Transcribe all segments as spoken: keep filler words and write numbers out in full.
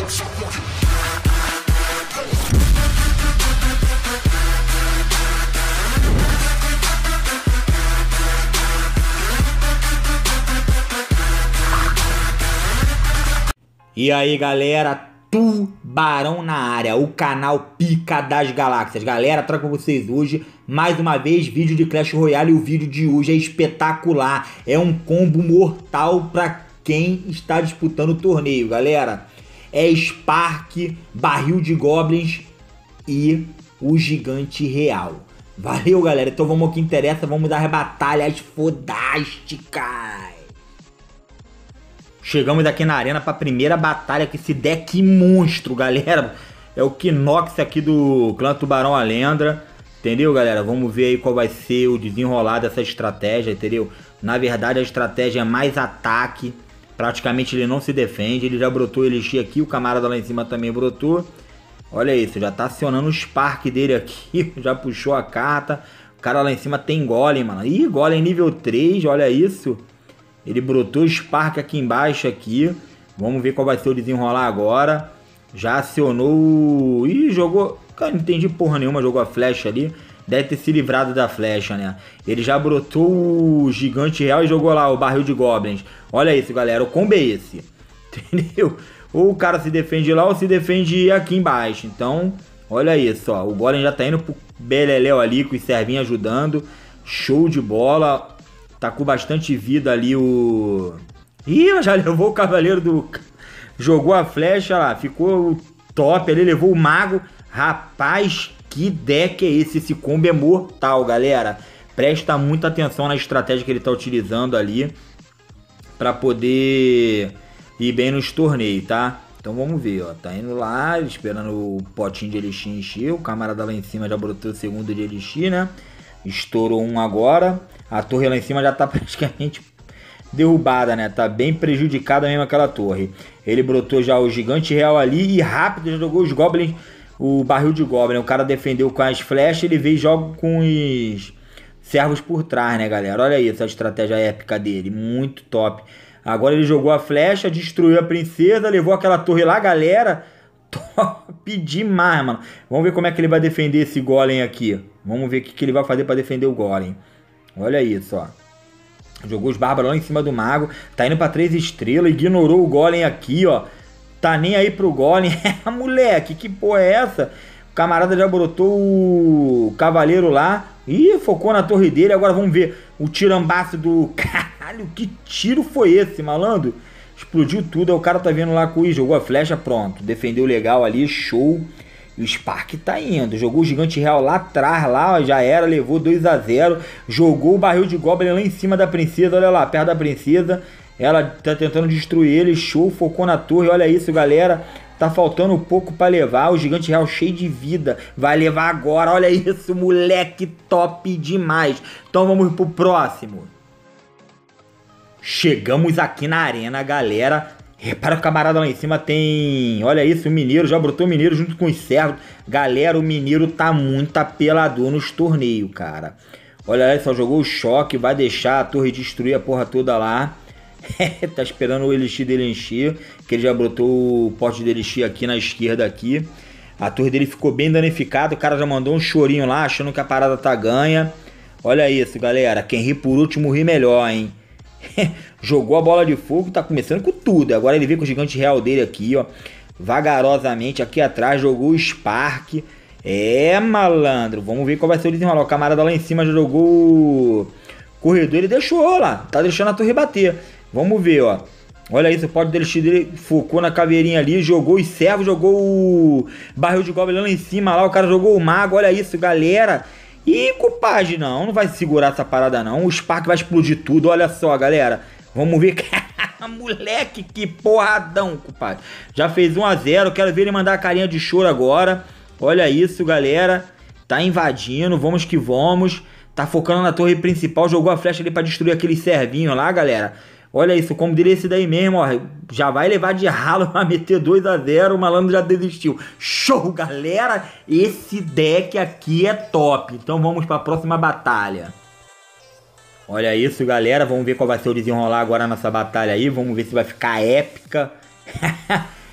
E aí, galera, Tubarão na área, o canal Pica das Galáxias. Galera, trago com vocês hoje, mais uma vez, vídeo de Clash Royale. E o vídeo de hoje é espetacular. É um combo mortal para quem está disputando o torneio, galera. É Spark, Barril de Goblins e o Gigante Real. Valeu, galera. Então vamos ao que interessa, vamos dar batalhas fodásticas. Chegamos aqui na arena para a primeira batalha com esse deck monstro, galera. É o Kinox aqui do clã Tubarão Alendra. Entendeu, galera? Vamos ver aí qual vai ser o desenrolar dessa estratégia, entendeu? Na verdade, a estratégia é mais ataque. Praticamente ele não se defende. Ele já brotou o Elixir aqui. O camarada lá em cima também brotou. Olha isso, já tá acionando o Spark dele aqui. Já puxou a carta. O cara lá em cima tem Golem, mano. Ih, Golem nível três, olha isso. Ele brotou Spark aqui embaixo aqui. Vamos ver qual vai ser o desenrolar agora. Já acionou... Ih, jogou... Cara, não entendi porra nenhuma. Jogou a flecha ali. Deve ter se livrado da flecha, né? Ele já brotou o Gigante Real e jogou lá o Barril de Goblins. Olha isso, galera. O combo é esse. Entendeu? Ou o cara se defende lá ou se defende aqui embaixo. Então, olha isso, ó. O Golem já tá indo pro beleléu ali com os servinhos ajudando. Show de bola. Tá com bastante vida ali o... Ih, já levou o Cavaleiro do... Jogou a flecha lá, ficou top ali, levou o Mago. Rapaz, que deck é esse? Esse combo é mortal, galera. Presta muita atenção na estratégia que ele tá utilizando ali pra poder ir bem nos torneios, tá? Então vamos ver, ó. Tá indo lá, esperando o potinho de Elixir encher. O camarada lá em cima já brotou o segundo de Elixir, né? Estourou um agora. A torre lá em cima já tá praticamente derrubada, né? Tá bem prejudicada mesmo aquela torre. Ele brotou já o Gigante Real ali e rápido já jogou os Goblins, o Barril de Goblin. O cara defendeu com as flechas, ele veio e joga com os servos por trás, né, galera? Olha isso, a estratégia épica dele, muito top. Agora ele jogou a flecha, destruiu a princesa, levou aquela torre lá, galera. Top demais, mano. Vamos ver como é que ele vai defender esse Golem aqui. Vamos ver o que, que ele vai fazer para defender o Golem. Olha isso, ó. Jogou os bárbaros lá em cima do mago. Tá indo pra três estrelas. Ignorou o Golem aqui, ó. Tá nem aí pro Golem. Moleque, que porra é essa? O camarada já brotou o cavaleiro lá. Ih, focou na torre dele. Agora vamos ver o tirambaço do... Caralho, que tiro foi esse, malandro? Explodiu tudo. Aí o cara tá vendo lá com o... Ih, jogou a flecha, pronto. Defendeu legal ali, show. E o Spark tá indo. Jogou o Gigante Real lá atrás, lá, ó, já era, levou dois a zero. Jogou o Barril de Goblin lá em cima da princesa, olha lá, perto da princesa. Ela tá tentando destruir ele, show, focou na torre, olha isso, galera. Tá faltando pouco pra levar, o Gigante Real cheio de vida. Vai levar agora, olha isso, moleque, top demais. Então vamos pro próximo. Chegamos aqui na arena, galera. Repara que o camarada lá em cima tem... Olha isso, o Mineiro. Já brotou o Mineiro junto com os servos. Galera, o Mineiro tá muito apelador nos torneios, cara. Olha lá, ele só jogou o choque. Vai deixar a torre destruir a porra toda lá. Tá esperando o Elixir dele encher. Que ele já brotou o pote de Elixir aqui na esquerda aqui. A torre dele ficou bem danificada. O cara já mandou um chorinho lá, achando que a parada tá ganha. Olha isso, galera. Quem ri por último ri melhor, hein? Jogou a bola de fogo, tá começando com tudo. Agora ele vem com o Gigante Real dele aqui, ó. Vagarosamente aqui atrás, jogou o Spark. É, malandro. Vamos ver qual vai ser o desenrolar. O camarada lá em cima já jogou o corredor. Ele deixou lá, tá deixando a torre bater. Vamos ver, ó. Olha isso, o pote dele focou na caveirinha ali. Jogou os servos, jogou o Barril de Goblin lá em cima. Lá o cara jogou o mago, olha isso, galera. Ih, compadre, não, não vai segurar essa parada não. O Spark vai explodir tudo, olha só, galera. Vamos ver. Moleque, que porradão, compadre. Já fez um a zero, quero ver ele mandar a carinha de choro agora. Olha isso, galera. Tá invadindo, vamos que vamos. Tá focando na torre principal, jogou a flecha ali pra destruir aquele servinho lá, galera. Olha isso, o combo dele é esse daí mesmo, ó. Já vai levar de ralo pra meter dois a zero, o malandro já desistiu. Show, galera! Esse deck aqui é top. Então vamos pra próxima batalha. Olha isso, galera. Vamos ver qual vai ser o desenrolar agora nessa batalha aí. Vamos ver se vai ficar épica.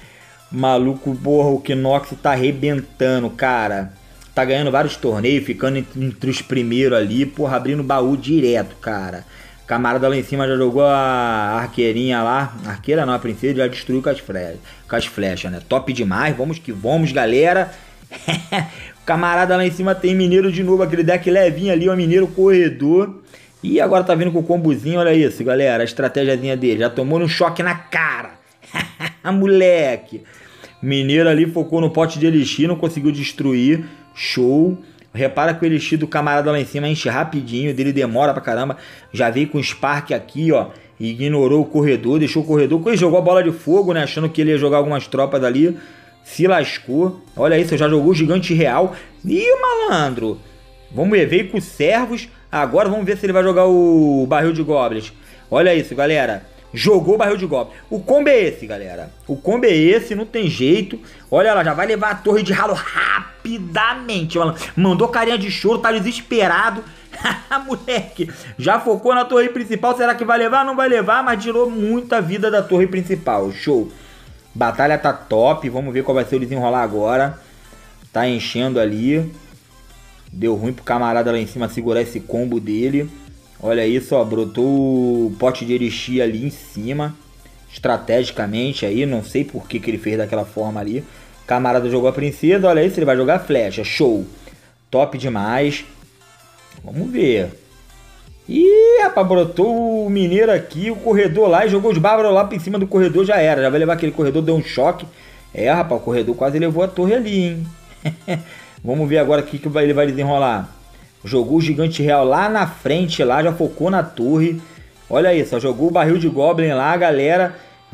Maluco, porra, o Knox tá arrebentando, cara. Tá ganhando vários torneios, ficando entre, entre os primeiros ali, porra, abrindo baú direto, cara. Camarada lá em cima já jogou a arqueirinha lá. Arqueira não, a princesa já destruiu com as flechas, com as flechas, né? Top demais, vamos que vamos, galera. O camarada lá em cima tem mineiro de novo, aquele deck levinho ali, o mineiro corredor. E agora tá vindo com o combozinho, olha isso, galera. A estratégiazinha dele, já tomou um choque na cara. Moleque. Mineiro ali focou no pote de elixir, não conseguiu destruir. Show. Repara que o elixir do camarada lá em cima enche rapidinho, dele demora pra caramba. Já veio com o Spark aqui, ó. Ignorou o corredor, deixou o corredor. Ele jogou a bola de fogo, né? Achando que ele ia jogar algumas tropas ali. Se lascou. Olha isso, já jogou o gigante real. Ih, malandro. Vamos ver, veio com servos. Agora vamos ver se ele vai jogar o barril de goblins. Olha isso, galera. Jogou o barril de goblins. O combo é esse, galera. O combo é esse, não tem jeito. Olha lá, já vai levar a torre de ralo rapidamente. Mandou carinha de choro, tá desesperado. Moleque, já focou na torre principal. Será que vai levar? Não vai levar, mas tirou muita vida da torre principal. Show. Batalha tá top. Vamos ver qual vai ser o desenrolar agora. Tá enchendo ali. Deu ruim pro camarada lá em cima segurar esse combo dele. Olha isso, ó, brotou o pote de elixir ali em cima, estrategicamente aí, não sei por que, que ele fez daquela forma ali. Camarada jogou a princesa, olha isso, ele vai jogar a flecha, show, top demais. Vamos ver. Ih, rapaz, brotou o mineiro aqui, o corredor lá e jogou os bárbaros lá por cima do corredor, já era, já vai levar aquele corredor, deu um choque. É, rapaz, o corredor quase levou a torre ali, hein. Vamos ver agora o que, que ele vai desenrolar. Jogou o gigante real lá na frente, lá já focou na torre. Olha isso, ó, jogou o barril de goblin lá, galera.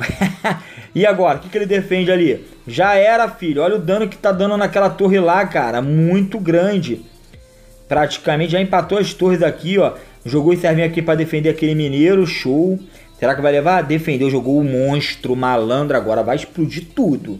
E agora, o que, que ele defende ali? Já era, filho. Olha o dano que tá dando naquela torre lá, cara. Muito grande. Praticamente já empatou as torres aqui, ó. Jogou o servinho aqui pra defender aquele mineiro. Show. Será que vai levar? Defendeu, jogou o monstro malandro. Agora vai explodir tudo.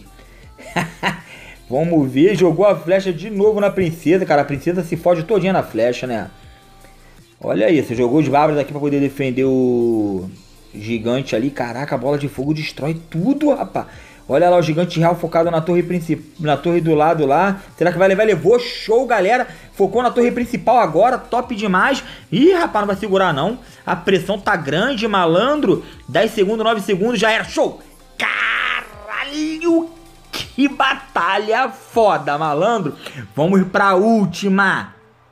Vamos ver, jogou a flecha de novo na princesa, cara, a princesa se fode todinha na flecha, né? Olha isso, jogou os bárbaros aqui pra poder defender o gigante ali, caraca, a bola de fogo destrói tudo, rapaz. Olha lá o gigante real focado na torre principal, na torre do lado lá, será que vai levar? Levou, show, galera, focou na torre principal agora, top demais. Ih, rapaz, não vai segurar não, a pressão tá grande, malandro, dez segundos, nove segundos, já era, show. Caralho, que batalha foda, malandro. Vamos pra última.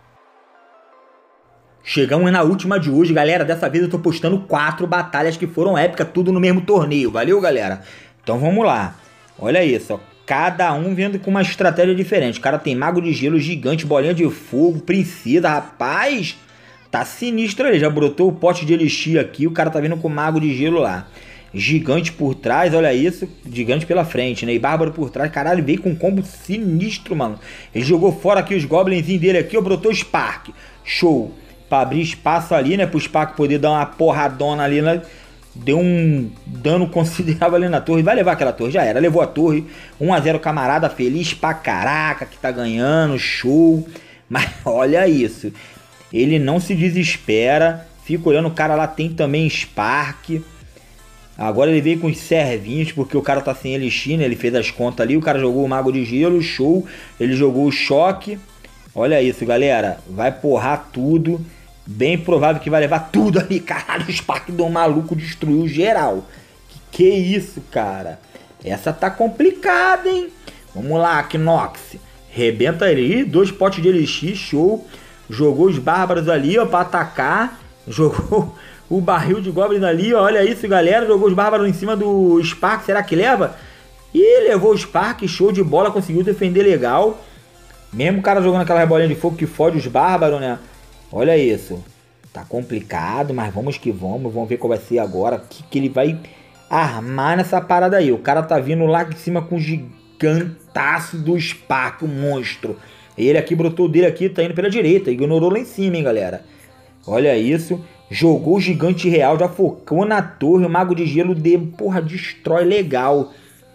Chegamos na última de hoje, galera. Dessa vez eu tô postando quatro batalhas que foram épicas, tudo no mesmo torneio. Valeu, galera? Então vamos lá. Olha isso, ó. Cada um vendo com uma estratégia diferente. O cara tem mago de gelo, gigante, bolinha de fogo, princesa. Rapaz, tá sinistro ali. Já brotou o pote de elixir aqui. O cara tá vindo com mago de gelo lá. Gigante por trás, olha isso. Gigante pela frente, né? E bárbaro por trás. Caralho, veio com um combo sinistro, mano. Ele jogou fora aqui os goblinzinhos dele aqui, ó. Brotou Spark. Show. Pra abrir espaço ali, né? Pro Spark poder dar uma porradona ali, né? Deu um dano considerável ali na torre. Vai levar aquela torre, já era. Levou a torre. um a zero, camarada. Feliz pra caraca que tá ganhando. Show. Mas olha isso. Ele não se desespera. Fica olhando. O cara lá tem também Spark. Agora ele veio com os servinhos, porque o cara tá sem elixir, né? Ele fez as contas ali, o cara jogou o mago de gelo, show. Ele jogou o choque. Olha isso, galera. Vai porrar tudo. Bem provável que vai levar tudo ali. Caralho, o Spark do maluco destruiu geral. Que que é isso, cara? Essa tá complicada, hein? Vamos lá, Knox. Rebenta ele. Ih, dois potes de elixir, show. Jogou os bárbaros ali, ó, pra atacar. Jogou o barril de goblin ali, ó. Olha isso, galera. Jogou os bárbaros em cima do Spark. Será que leva? Ih, levou o Spark. Show de bola. Conseguiu defender legal. Mesmo o cara jogando aquela bolinha de fogo que fode os bárbaros, né? Olha isso. Tá complicado, mas vamos que vamos. Vamos ver qual vai ser agora. O que, que ele vai armar nessa parada aí. O cara tá vindo lá em cima com o gigantaço do Spark, o monstro. Ele aqui brotou dele aqui, tá indo pela direita. Ignorou lá em cima, hein, galera. Olha isso. Jogou o gigante real, já focou na torre. O mago de gelo, de, porra, destrói legal.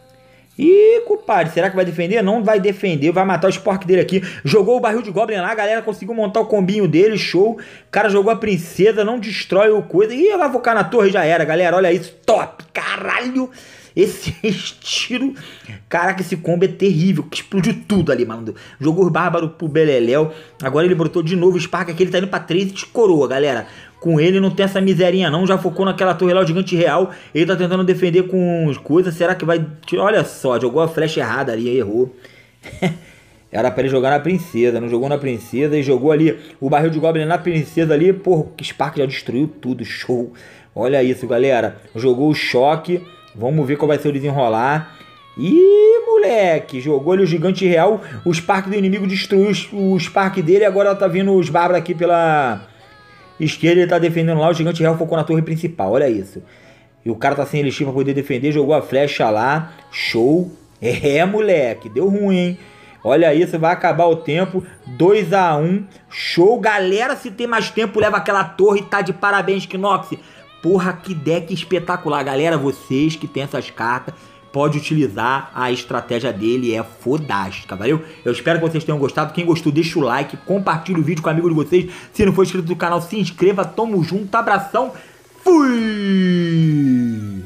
Ih, compadre, será que vai defender? Não vai defender, vai matar o Spark dele aqui. Jogou o barril de goblin lá, a galera conseguiu montar o combinho dele, show. O cara jogou a princesa, não destrói o coisa. Ih, vai focar na torre, já era, galera, olha isso, top, caralho. Esse estilo... Caraca, esse combo é terrível. Explodiu tudo ali, mano. Jogou o Bárbaro pro Beleléu. Agora ele brotou de novo o Spark aqui. Ele tá indo pra três e de coroa, galera. Com ele não tem essa miserinha não. Já focou naquela torre lá, o gigante real. Ele tá tentando defender com coisas. Será que vai... Olha só, jogou a flecha errada ali. Errou. Era pra ele jogar na princesa. Não jogou na princesa e jogou ali o barril de Goblin na princesa ali. Porra, o Spark já destruiu tudo. Show. Olha isso, galera. Jogou o choque. Vamos ver qual vai ser o desenrolar. Ih, moleque. Jogou ali o gigante real. O Spark do inimigo destruiu o Spark dele. Agora tá vindo os bárbaros aqui pela esquerda. Ele tá defendendo lá. O gigante real focou na torre principal. Olha isso. E o cara tá sem elixir pra poder defender. Jogou a flecha lá. Show. É, moleque. Deu ruim, hein? Olha isso, vai acabar o tempo. dois a um. Show. Galera, se tem mais tempo, leva aquela torre. Tá de parabéns, Kinox. Porra, que deck espetacular. Galera, vocês que tem essas cartas, pode utilizar a estratégia dele. É fodástica, valeu? Eu espero que vocês tenham gostado. Quem gostou, deixa o like. Compartilha o vídeo com um amigo de vocês. Se não for inscrito no canal, se inscreva. Tamo junto. Abração. Fui!